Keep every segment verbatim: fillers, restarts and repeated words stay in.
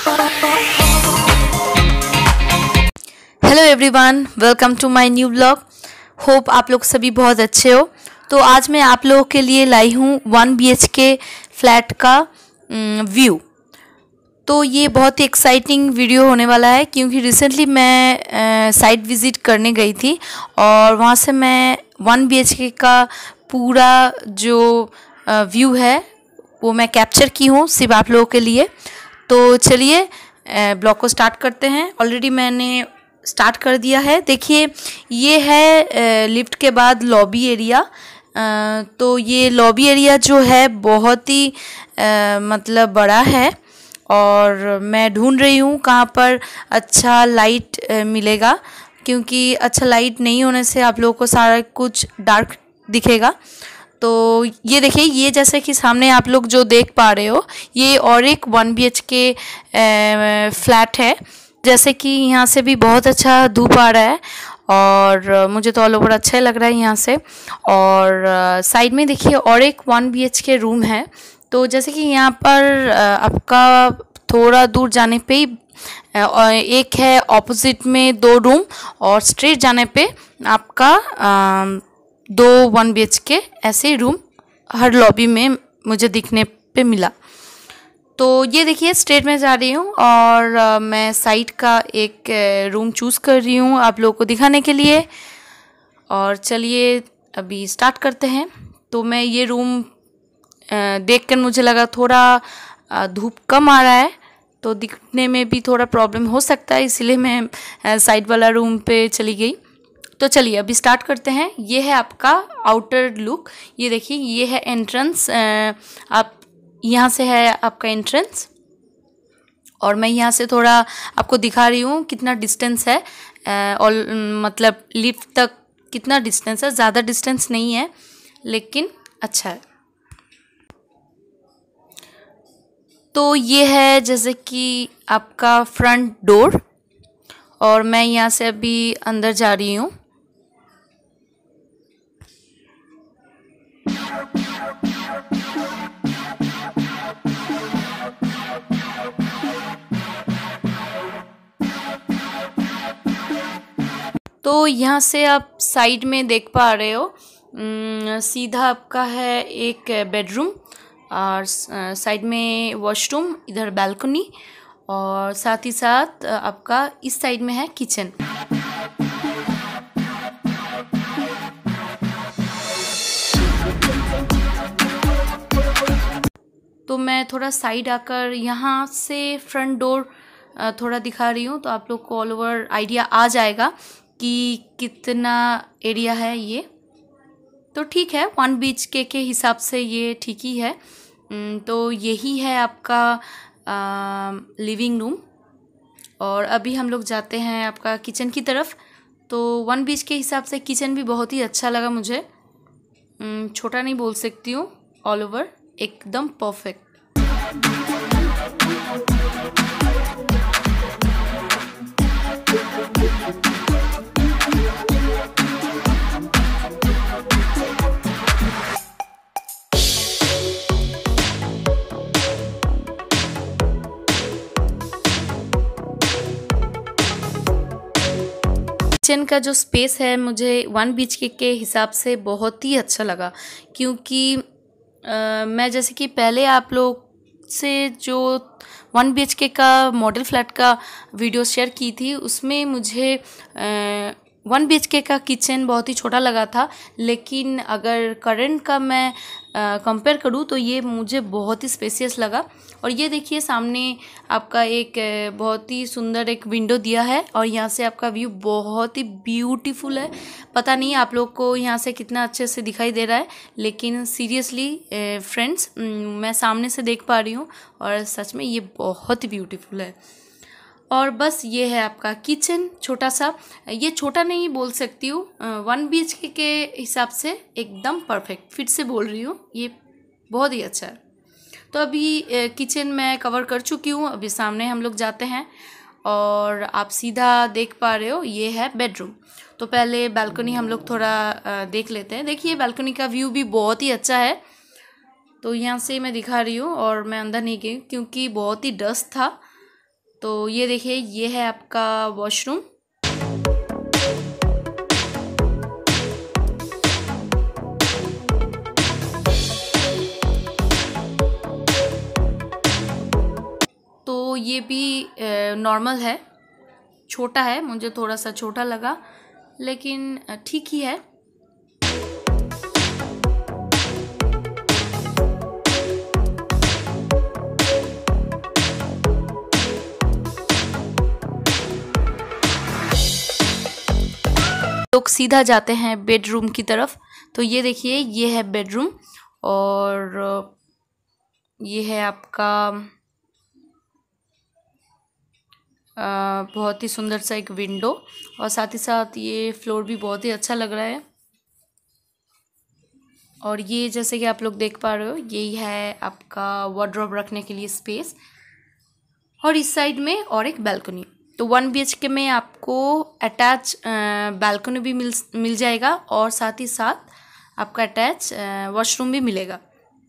Hello everyone, welcome to my new blog. Hope आप लोग सभी बहुत अच्छे हो। तो आज मैं आप लोगों के लिए लाई हूँ one B H K flat का व्यू। तो ये बहुत ही एक्साइटिंग वीडियो होने वाला है क्योंकि रिसेंटली मैं साइट विज़िट करने गई थी और वहाँ से मैं वन बी एच के का पूरा जो व्यू है वो मैं कैप्चर की हूँ सिर्फ आप लोगों के लिए। तो चलिए ब्लॉग को स्टार्ट करते हैं। ऑलरेडी मैंने स्टार्ट कर दिया है। देखिए ये है लिफ्ट के बाद लॉबी एरिया। तो ये लॉबी एरिया जो है बहुत ही मतलब बड़ा है और मैं ढूंढ रही हूँ कहाँ पर अच्छा लाइट मिलेगा, क्योंकि अच्छा लाइट नहीं होने से आप लोगों को सारा कुछ डार्क दिखेगा। तो ये देखिए, ये जैसे कि सामने आप लोग जो देख पा रहे हो ये और एक one B H K flat है। जैसे कि यहाँ से भी बहुत अच्छा धूप आ रहा है और मुझे तो ऑल ओवर अच्छा लग रहा है यहाँ से। और साइड में देखिए और एक one B H K room है। तो जैसे कि यहाँ पर आपका थोड़ा दूर जाने पे ही एक है ऑपोजिट में दो रूम और स्ट्रेट जाने पे आपका दो वन बी एच के ऐसे रूम हर लॉबी में मुझे दिखने पे मिला। तो ये देखिए स्ट्रेट में जा रही हूँ और आ, मैं साइड का एक रूम चूज़ कर रही हूँ आप लोगों को दिखाने के लिए। और चलिए अभी स्टार्ट करते हैं। तो मैं ये रूम देखकर मुझे लगा थोड़ा धूप कम आ रहा है तो दिखने में भी थोड़ा प्रॉब्लम हो सकता है, इसलिए मैं साइड वाला रूम पे चली गई। तो चलिए अभी स्टार्ट करते हैं। ये है आपका आउटर लुक। ये देखिए ये है एंट्रेंस। आप यहाँ से है आपका एंट्रेंस और मैं यहाँ से थोड़ा आपको दिखा रही हूँ कितना डिस्टेंस है और मतलब लिफ्ट तक कितना डिस्टेंस है। ज़्यादा डिस्टेंस नहीं है लेकिन अच्छा है। तो ये है जैसे कि आपका फ्रंट डोर और मैं यहाँ से अभी अंदर जा रही हूँ। तो यहाँ से आप साइड में देख पा रहे हो सीधा आपका है एक बेडरूम और साइड में वॉशरूम, इधर बालकनी और साथ ही साथ आपका इस साइड में है किचन। तो मैं थोड़ा साइड आकर यहाँ से फ्रंट डोर थोड़ा दिखा रही हूँ तो आप लोग को ऑल ओवर आइडिया आ जाएगा कि कितना एरिया है ये। तो ठीक है, वन बी एच के के हिसाब से ये ठीक ही है। तो यही है आपका लिविंग रूम और अभी हम लोग जाते हैं आपका किचन की तरफ। तो वन बी एच के हिसाब से किचन भी बहुत ही अच्छा लगा मुझे। छोटा नहीं बोल सकती हूँ, ऑल ओवर एकदम परफेक्ट। किचन का जो स्पेस है मुझे वन बी एच के के हिसाब से बहुत ही अच्छा लगा, क्योंकि आ, मैं जैसे कि पहले आप लोग से जो वन बी एच के का मॉडल फ्लैट का वीडियो शेयर की थी उसमें मुझे वन बी एच के का किचन बहुत ही छोटा लगा था, लेकिन अगर करंट का मैं कंपेयर करूँ तो ये मुझे बहुत ही स्पेसियस लगा। और ये देखिए सामने आपका एक बहुत ही सुंदर एक विंडो दिया है और यहाँ से आपका व्यू बहुत ही ब्यूटीफुल है। पता नहीं आप लोग को यहाँ से कितना अच्छे से दिखाई दे रहा है, लेकिन सीरियसली फ्रेंड्स मैं सामने से देख पा रही हूँ और सच में ये बहुत ही ब्यूटीफुल है। और बस ये है आपका किचन छोटा सा। ये छोटा नहीं बोल सकती हूँ, वन बी एच के के हिसाब से एकदम परफेक्ट। फिर से बोल रही हूँ, ये बहुत ही अच्छा है। तो अभी किचन मैं कवर कर चुकी हूँ। अभी सामने हम लोग जाते हैं और आप सीधा देख पा रहे हो ये है बेडरूम। तो पहले बालकनी हम लोग थोड़ा देख लेते हैं। देखिए बालकनी का व्यू भी बहुत ही अच्छा है। तो यहाँ से मैं दिखा रही हूँ और मैं अंदर नहीं गई क्योंकि बहुत ही डस्ट था। तो ये देखिए, ये है आपका वॉशरूम। तो ये भी नॉर्मल है, छोटा है, मुझे थोड़ा सा छोटा लगा लेकिन ठीक ही है। लोग सीधा जाते हैं बेडरूम की तरफ। तो ये देखिए, ये है बेडरूम और ये है आपका आ, बहुत ही सुंदर सा एक विंडो, और साथ ही साथ ये फ्लोर भी बहुत ही अच्छा लग रहा है। और ये जैसे कि आप लोग देख पा रहे हो, यही है आपका वार्डरोब रखने के लिए स्पेस, और इस साइड में और एक बालकनी। तो वन बी एच के में आपको अटैच बालकनी भी मिल मिल जाएगा, और साथ ही साथ आपका अटैच वॉशरूम भी मिलेगा।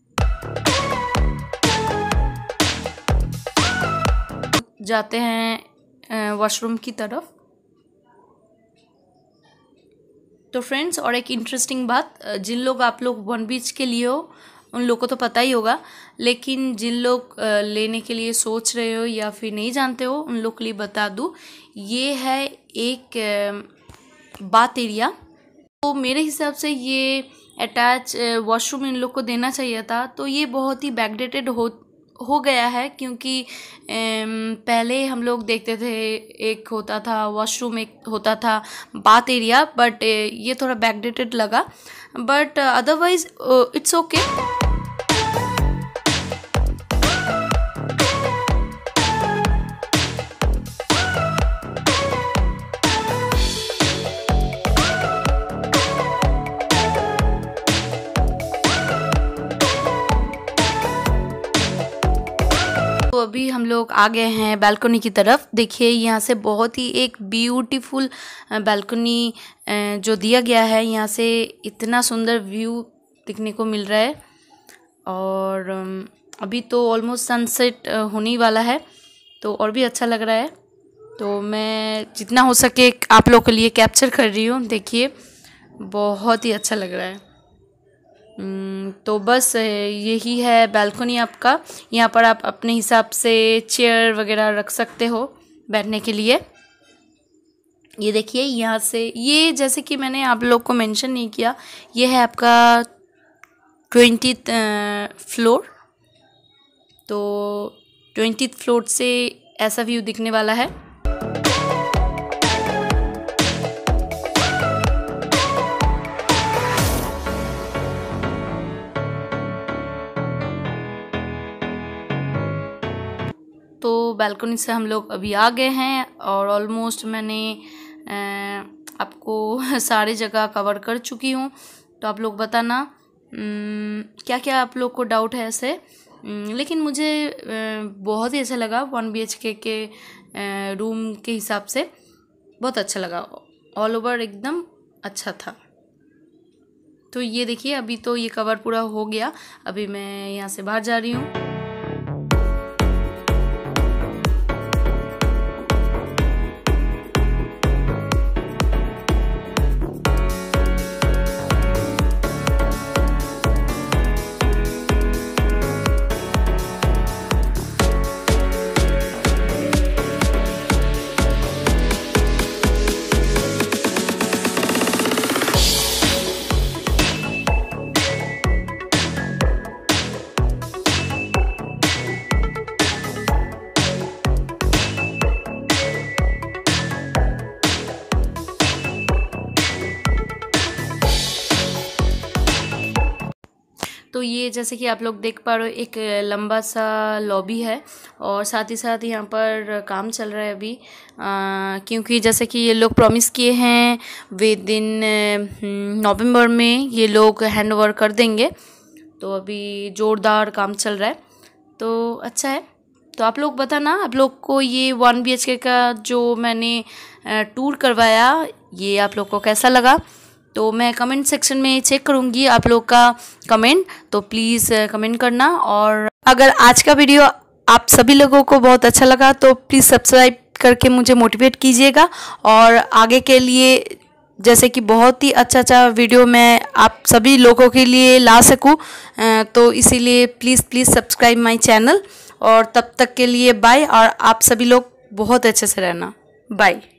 जाते हैं वॉशरूम की तरफ। तो फ्रेंड्स, और एक इंटरेस्टिंग बात, जिन लोग आप लोग वन बी एच के लिए हो उन लोग को तो पता ही होगा, लेकिन जिन लोग लेने के लिए सोच रहे हो या फिर नहीं जानते हो उन लोग के लिए बता दूँ, ये है एक बाथ एरिया। तो मेरे हिसाब से ये अटैच वॉशरूम इन लोग को देना चाहिए था। तो ये बहुत ही बैकडेटेड हो हो गया है, क्योंकि पहले हम लोग देखते थे एक होता था वॉशरूम, एक होता था बाथ एरिया, बट ये थोड़ा बैकडेटेड लगा, बट अदरवाइज इट्स ओके। तो अभी हम लोग आ गए हैं बालकनी की तरफ। देखिए, यहाँ से बहुत ही एक ब्यूटीफुल बालकनी जो दिया गया है, यहाँ से इतना सुंदर व्यू दिखने को मिल रहा है। और अभी तो ऑलमोस्ट सनसेट होने ही वाला है, तो और भी अच्छा लग रहा है। तो मैं जितना हो सके आप लोग के लिए कैप्चर कर रही हूँ। देखिए, बहुत ही अच्छा लग रहा है। तो बस यही है बालकनी आपका। यहाँ पर आप अपने हिसाब से चेयर वगैरह रख सकते हो बैठने के लिए। ये देखिए, यहाँ से ये जैसे कि मैंने आप लोग को मेंशन नहीं किया, ये है आपका ट्वेंटीथ फ्लोर। तो ट्वेंटीथ फ्लोर से ऐसा व्यू दिखने वाला है। तो बालकनी से हम लोग अभी आ गए हैं, और ऑलमोस्ट मैंने आपको सारी जगह कवर कर चुकी हूँ। तो आप लोग बताना क्या क्या आप लोग को डाउट है ऐसे, लेकिन मुझे बहुत ही अच्छा लगा। वन बी एच के के रूम के हिसाब से बहुत अच्छा लगा, ऑल ओवर एकदम अच्छा था। तो ये देखिए, अभी तो ये कवर पूरा हो गया। अभी मैं यहाँ से बाहर जा रही हूँ। तो ये जैसे कि आप लोग देख पा रहे हो, एक लंबा सा लॉबी है, और साथ ही साथ यहाँ पर काम चल रहा है अभी, आ, क्योंकि जैसे कि ये लोग प्रॉमिस किए हैं विद इन नवंबर में ये लोग हैंड ओवर कर देंगे। तो अभी ज़ोरदार काम चल रहा है, तो अच्छा है। तो आप लोग बताना, आप लोग को ये वन बी एच के का जो मैंने टूर करवाया, ये आप लोग को कैसा लगा। तो मैं कमेंट सेक्शन में चेक करूँगी आप लोग का कमेंट, तो प्लीज़ कमेंट करना। और अगर आज का वीडियो आप सभी लोगों को बहुत अच्छा लगा तो प्लीज़ सब्सक्राइब करके मुझे मोटिवेट कीजिएगा, और आगे के लिए जैसे कि बहुत ही अच्छा अच्छा वीडियो मैं आप सभी लोगों के लिए ला सकूं, तो इसीलिए please please subscribe my channel. और तब तक के लिए बाय, और आप सभी लोग बहुत अच्छे से रहना। बाय।